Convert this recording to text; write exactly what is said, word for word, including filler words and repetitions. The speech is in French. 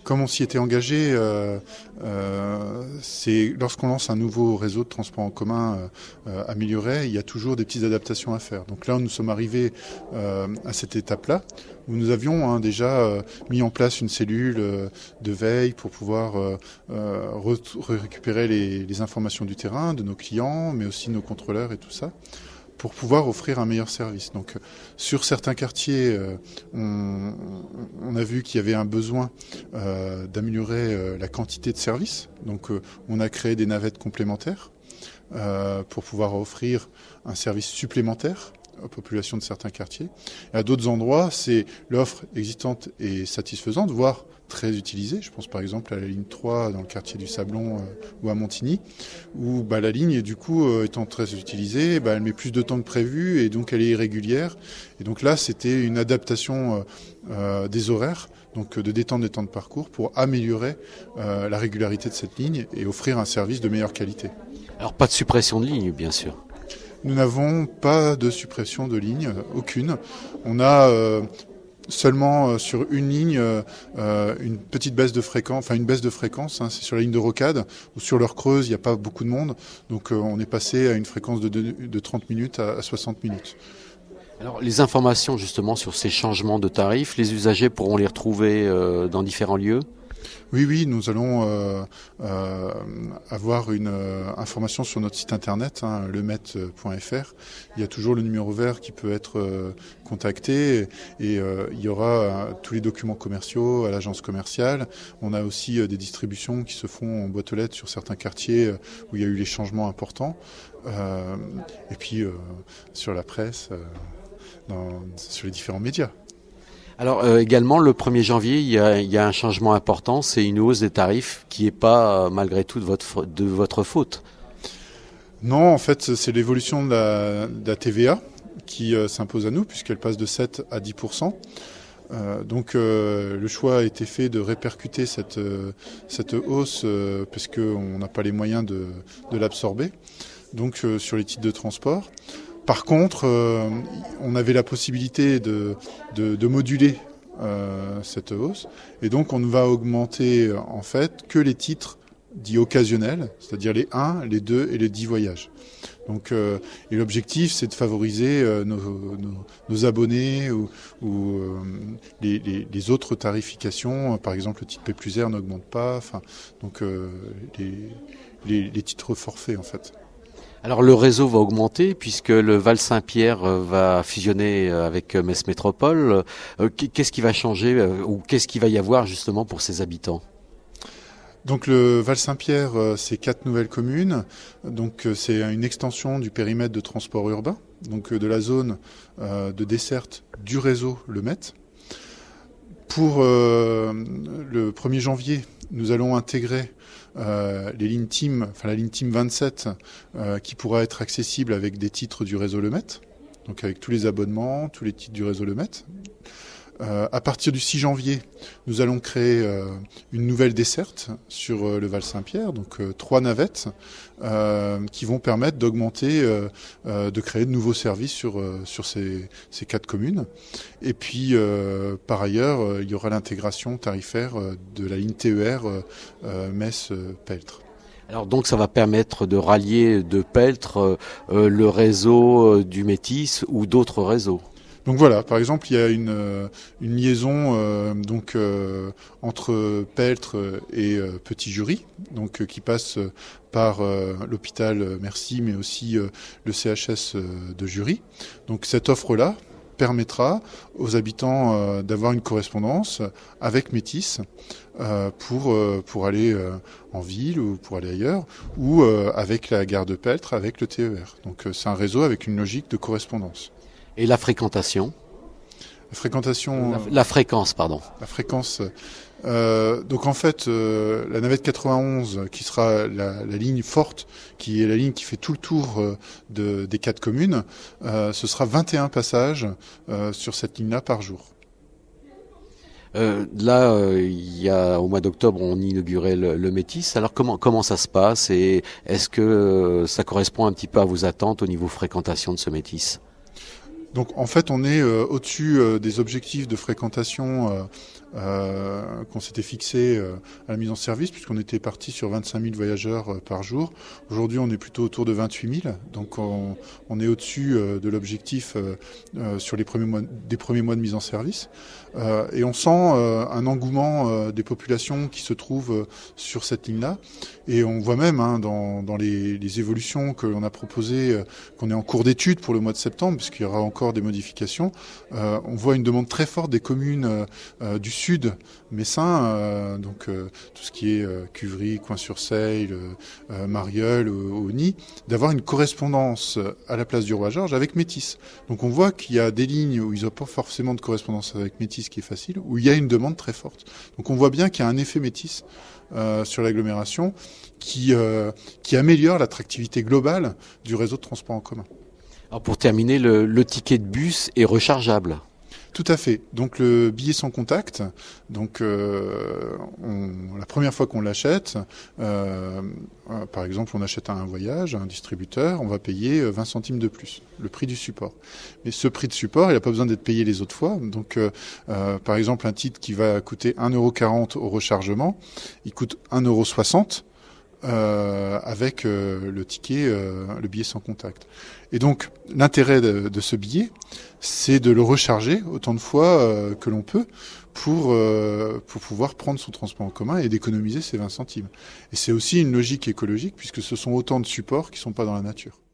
comme on s'y était engagé, euh, euh, c'est lorsqu'on lance un nouveau réseau de transport en commun euh, euh, amélioré, il y a toujours des petites adaptations à faire. Donc là, nous sommes arrivés euh, à cette étape-là, où nous avions hein, déjà euh, mis en place une cellule euh, de veille pour pouvoir euh, euh, re- récupérer les, les informations du terrain, de nos clients, mais aussi de nos contrôleurs et tout ça, pour pouvoir offrir un meilleur service. Donc, sur certains quartiers, euh, on, on a vu qu'il y avait un besoin euh, d'améliorer euh, la quantité de services. Donc, euh, on a créé des navettes complémentaires euh, pour pouvoir offrir un service supplémentaire aux populations de certains quartiers. Et à d'autres endroits, c'est l'offre existante et satisfaisante, voire très utilisée. Je pense par exemple à la ligne trois dans le quartier du Sablon euh, ou à Montigny, où bah, la ligne, du coup, euh, étant très utilisée, bah, elle met plus de temps que prévu et donc elle est irrégulière. Et donc là, c'était une adaptation euh, euh, des horaires, donc de détendre les temps de parcours pour améliorer euh, la régularité de cette ligne et offrir un service de meilleure qualité. Alors pas de suppression de ligne, bien sûr. Nous n'avons pas de suppression de ligne, euh, aucune. On a euh, seulement euh, sur une ligne euh, une petite baisse de fréquence, enfin une baisse de fréquence, hein, c'est sur la ligne de Rocade, où sur l'heure creuse, il n'y a pas beaucoup de monde. Donc euh, on est passé à une fréquence de, de, de trente minutes à, à soixante minutes. Alors les informations justement sur ces changements de tarifs, les usagers pourront les retrouver euh, dans différents lieux ? Oui, oui, nous allons euh, euh, avoir une euh, information sur notre site internet, hein, le met point f r. Il y a toujours le numéro vert qui peut être euh, contacté et euh, il y aura euh, tous les documents commerciaux à l'agence commerciale. On a aussi euh, des distributions qui se font en boîte aux lettres sur certains quartiers euh, où il y a eu les changements importants. Euh, et puis euh, sur la presse, euh, dans, sur les différents médias. Alors euh, également, le premier janvier, il y, a, il y a un changement important, c'est une hausse des tarifs qui n'est pas, euh, malgré tout, de votre, de votre faute. Non, en fait, c'est l'évolution de la, de la T V A qui euh, s'impose à nous, puisqu'elle passe de sept à dix pour cent. Euh, donc euh, le choix a été fait de répercuter cette, euh, cette hausse, euh, parce qu'on n'a pas les moyens de, de l'absorber, donc euh, sur les titres de transport. Par contre, euh, on avait la possibilité de, de, de moduler euh, cette hausse, et donc on ne va augmenter en fait que les titres dits occasionnels, c'est-à-dire les un, les deux et les dix voyages. Donc, euh, et l'objectif, c'est de favoriser euh, nos, nos, nos abonnés ou, ou euh, les, les, les autres tarifications. Par exemple, le titre P plus R n'augmente pas. Enfin, donc euh, les, les, les titres forfaits en fait. Alors le réseau va augmenter puisque le Val-Saint-Pierre va fusionner avec Metz Métropole. Qu'est-ce qui va changer ou qu'est-ce qu'il va y avoir justement pour ses habitants ? Donc le Val-Saint-Pierre, c'est quatre nouvelles communes. Donc c'est une extension du périmètre de transport urbain, donc de la zone de desserte du réseau Le Met. Pour euh, le premier janvier, nous allons intégrer euh, les lignes Team, enfin la ligne Team vingt-sept, euh, qui pourra être accessible avec des titres du réseau Le Met, donc avec tous les abonnements, tous les titres du réseau Le Met. Euh, à partir du six janvier, nous allons créer euh, une nouvelle desserte sur euh, le Val-Saint-Pierre, donc euh, trois navettes euh, qui vont permettre d'augmenter, euh, euh, de créer de nouveaux services sur euh, sur ces, ces quatre communes. Et puis, euh, par ailleurs, euh, il y aura l'intégration tarifaire euh, de la ligne T E R euh, euh, Metz-Peltre. Alors donc ça va permettre de rallier de Peltre euh, le réseau euh, du Métis ou d'autres réseaux. Donc voilà, par exemple, il y a une, une liaison euh, donc euh, entre Peltre et euh, Petit Jury, donc euh, qui passe par euh, l'hôpital Merci, mais aussi euh, le C H S de Jury. Donc cette offre-là permettra aux habitants euh, d'avoir une correspondance avec Métis euh, pour euh, pour aller euh, en ville ou pour aller ailleurs, ou euh, avec la gare de Peltre, avec le T E R. Donc euh, c'est un réseau avec une logique de correspondance. Et la fréquentation ? La fréquentation... La, la fréquence, pardon. La fréquence. Euh, donc en fait, euh, la navette quatre-vingt-onze, qui sera la, la ligne forte, qui est la ligne qui fait tout le tour euh, de, des quatre communes, euh, ce sera vingt et un passages euh, sur cette ligne-là par jour. Euh, là, euh, il y a au mois d'octobre, on inaugurait le, le Métis. Alors comment comment ça se passe et est-ce que euh, ça correspond un petit peu à vos attentes au niveau fréquentation de ce Métis ? Donc en fait, on est euh, au-dessus euh, des objectifs de fréquentation euh, euh, qu'on s'était fixé euh, à la mise en service, puisqu'on était parti sur vingt-cinq mille voyageurs euh, par jour. Aujourd'hui, on est plutôt autour de vingt-huit mille, donc on, on est au-dessus euh, de l'objectif euh, euh, sur les premiers mois, des premiers mois de mise en service. Euh, et on sent euh, un engouement euh, des populations qui se trouvent euh, sur cette ligne-là. Et on voit même hein, dans, dans les, les évolutions que l'on a proposées, euh, qu'on est en cours d'étude pour le mois de septembre, puisqu'il y aura encore des modifications, euh, on voit une demande très forte des communes euh, euh, du sud messin, euh, donc euh, tout ce qui est euh, Cuvry, Coin-sur-Seille, euh, Marieul, Auny, d'avoir une correspondance à la place du Roi-Georges avec Métis. Donc on voit qu'il y a des lignes où ils n'ont pas forcément de correspondance avec Métis, qui est facile, où il y a une demande très forte. Donc on voit bien qu'il y a un effet Métis euh, sur l'agglomération qui, euh, qui améliore l'attractivité globale du réseau de transport en commun. Alors pour terminer, le, le ticket de bus est rechargeable. Tout à fait. Donc le billet sans contact, donc euh, on, la première fois qu'on l'achète, euh, euh, par exemple on achète un voyage, un distributeur, on va payer vingt centimes de plus, le prix du support. Mais ce prix de support, il n'a pas besoin d'être payé les autres fois. Donc euh, euh, par exemple un titre qui va coûter un euro quarante au rechargement, il coûte un euro soixante. Euh, avec euh, le ticket, euh, le billet sans contact. Et donc l'intérêt de, de ce billet, c'est de le recharger autant de fois euh, que l'on peut pour euh, pour pouvoir prendre son transport en commun et d'économiser ces vingt centimes. Et c'est aussi une logique écologique puisque ce sont autant de supports qui ne sont pas dans la nature.